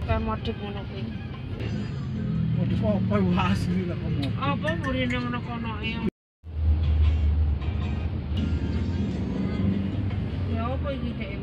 kayak modif ngono kuwi. Modif apa wae asli lah kamu. Apa murine ngono kono ya apa iki Dek?